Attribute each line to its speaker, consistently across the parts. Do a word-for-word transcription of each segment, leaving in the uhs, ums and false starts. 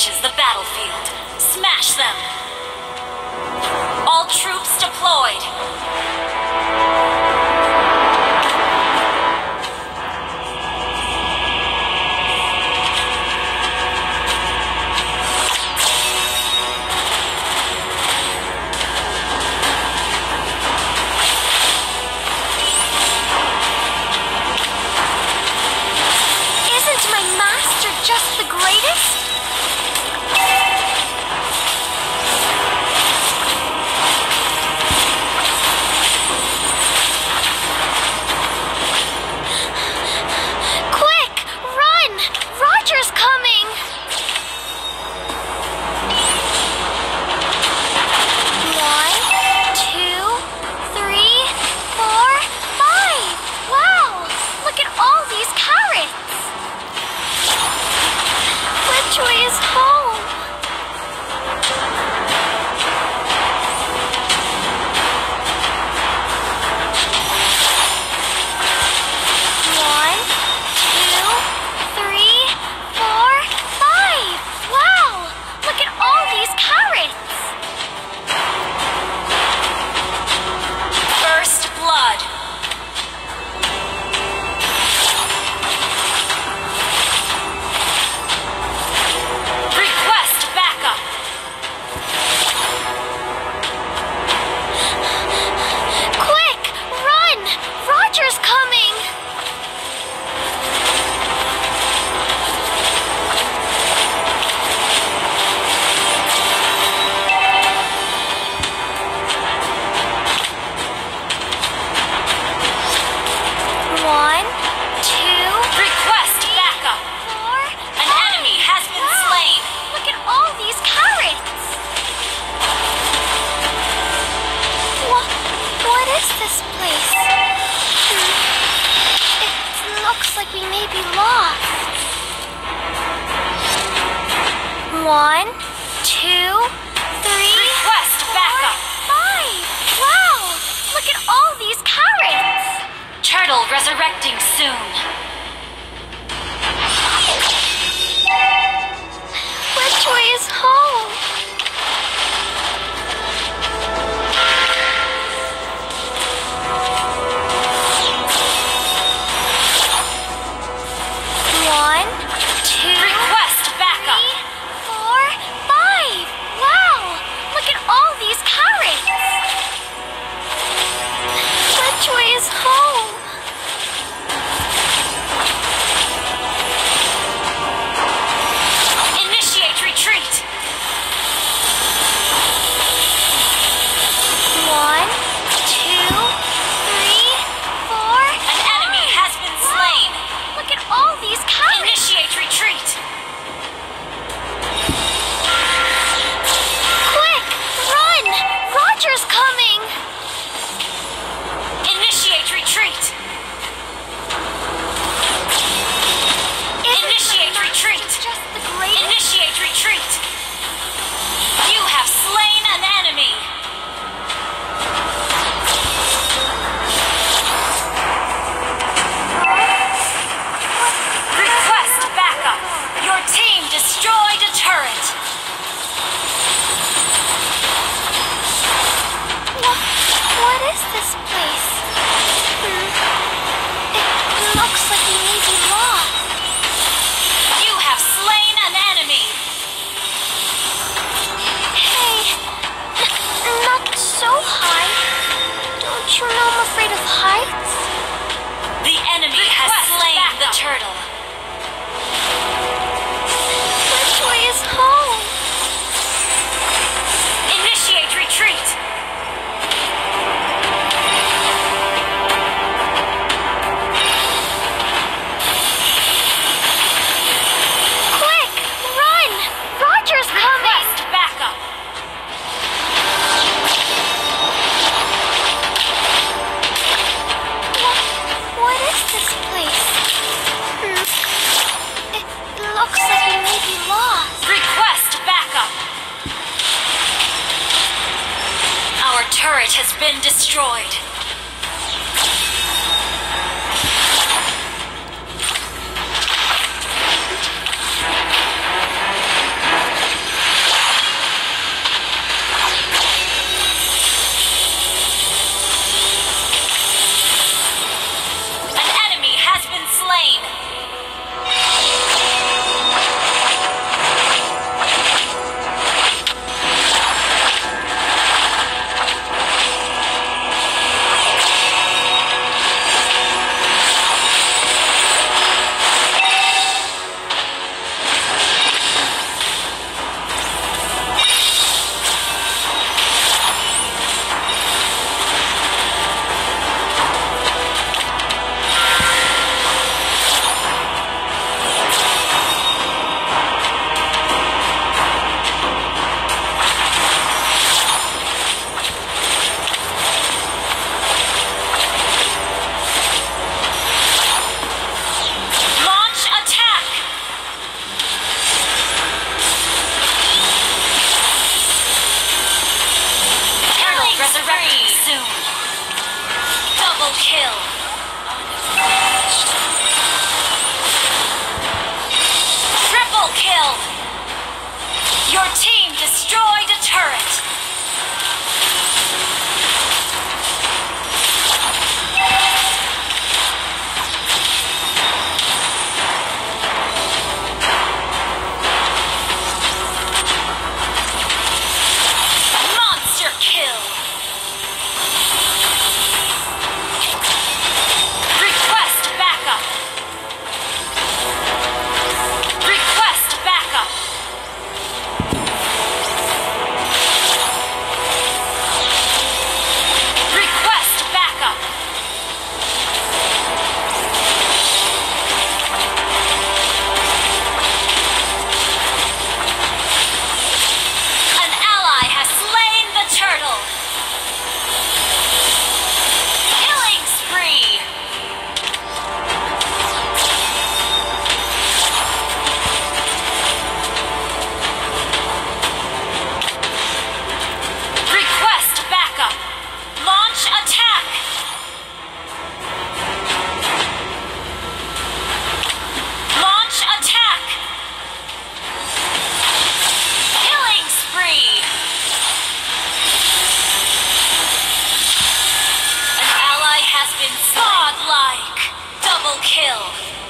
Speaker 1: reaches the battlefield, smash them! All troops deployed!
Speaker 2: Just the greatest? Quick! Run! Roger's coming! One, two, three, four, five! Wow! Look at all these carrots! Which way is home? One, two, three, four, five. Wow! Look at all these carrots.
Speaker 1: First blood.
Speaker 2: One, two, three,
Speaker 1: Request
Speaker 2: four,
Speaker 1: backup.
Speaker 2: five. Wow! Look at all these carrots!
Speaker 1: Turtle resurrecting soon.
Speaker 2: Which way is home? One, two,
Speaker 1: Request backup.
Speaker 2: three, four, five. Wow! Look at all these carrots! Which way is home?
Speaker 1: Initiate retreat.
Speaker 2: One, two, three, four.
Speaker 1: An enemy has been slain.
Speaker 2: Look at all these carrots!
Speaker 1: Initiate retreat.
Speaker 2: Quick! Run! Roger's coming!
Speaker 1: Initiate retreat.
Speaker 2: Isn't
Speaker 1: Initiate
Speaker 2: the
Speaker 1: retreat.
Speaker 2: just the greatest?
Speaker 1: Initiate retreat. You have slain an enemy. Request backup. Your team destroyed a turret.
Speaker 2: What, what is this place? Hmm. It looks like we may be lost.
Speaker 1: You have slain an enemy.
Speaker 2: Hey, n- not so high. Don't you know I'm afraid of heights?
Speaker 1: The enemy has slain the turtle.
Speaker 2: Which way is home?
Speaker 1: Initiate retreat.
Speaker 2: Quick! Run! Roger's coming!
Speaker 1: Request backup.
Speaker 2: What, what is this place? Hmm. It looks like we may be lost.
Speaker 1: Request backup. Our turret has been destroyed. Your team destroyed a turret. Monster kill. Request backup. Request backup. Request backup. An ally has slain the turtle. Killing spree. Request backup. Launch attack. Launch attack. Killing spree. An ally has been godlike. Double kill.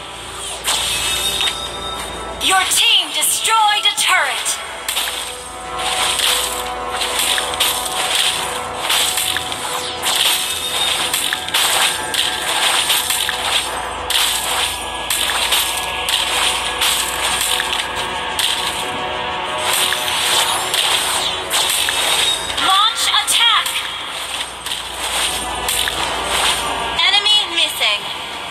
Speaker 1: Your team destroyed a turret. Launch attack. Enemy missing.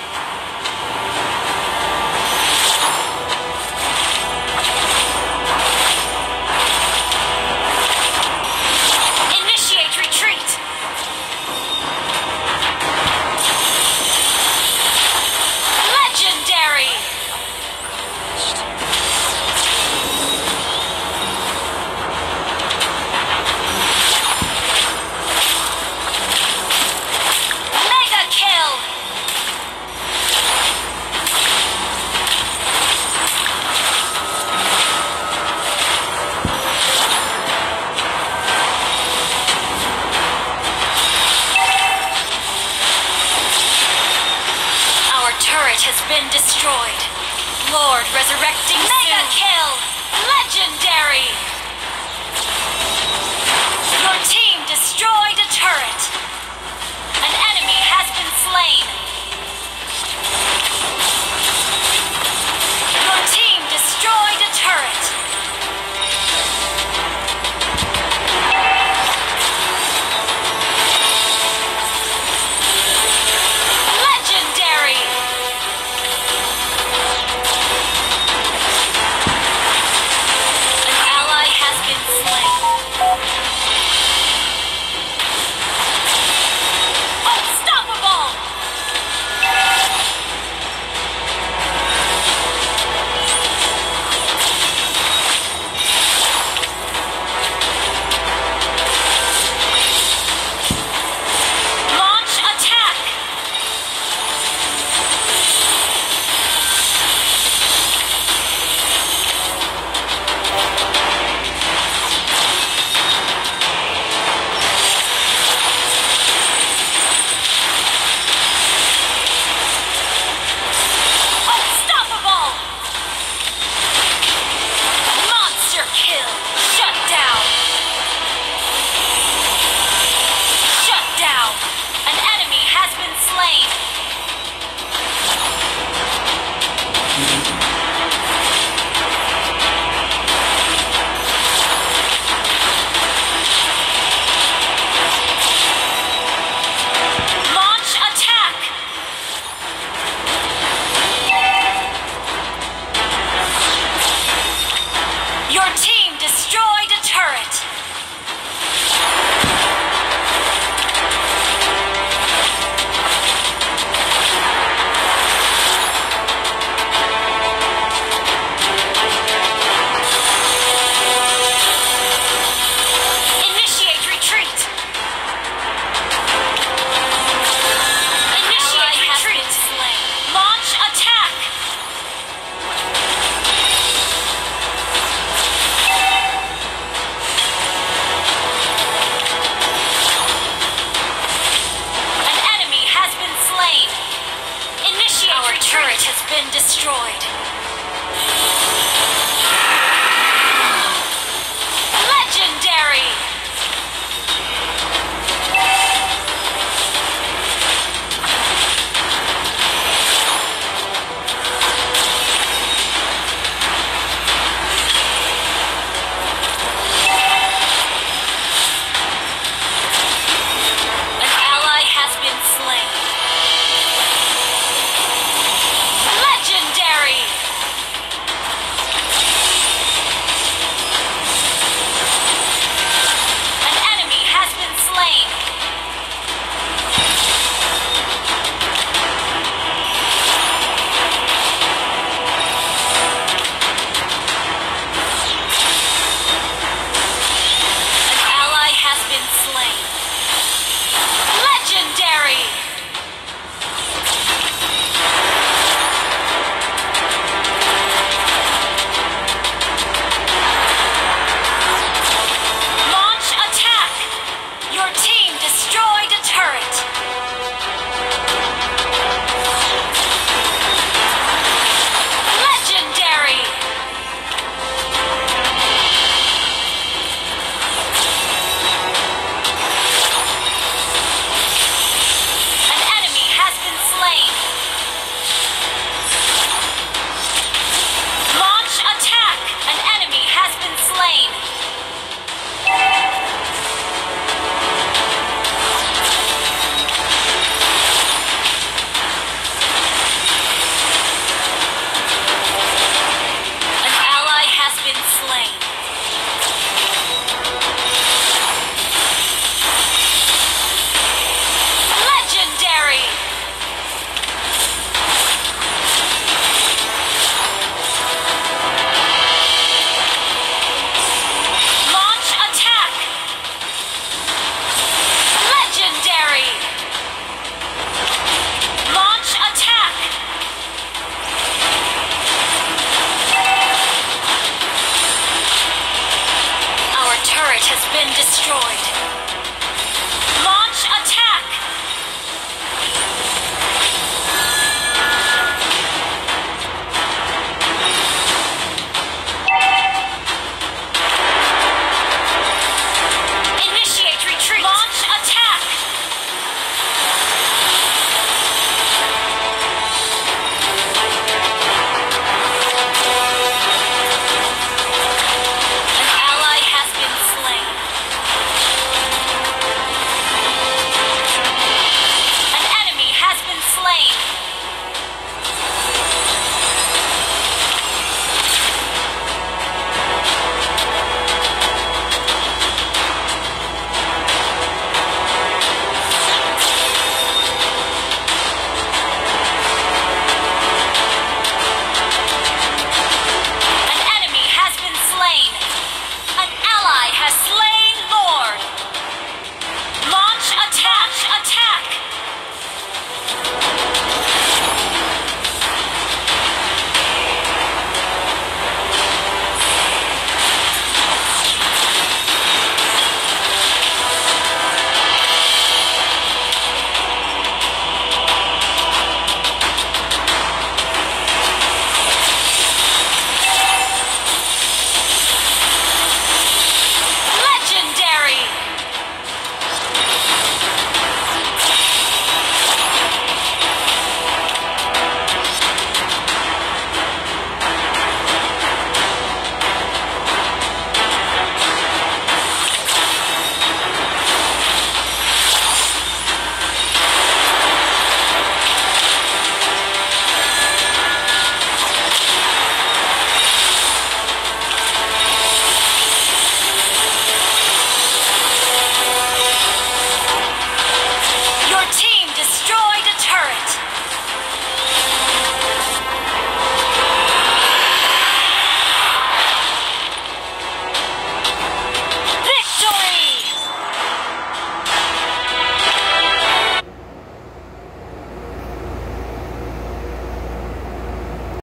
Speaker 1: Initiate retreat. Legendary. Mega kill. Our turret has been destroyed. Lord resurrecting Mega soon. Kill. Legendary. Your team destroyed a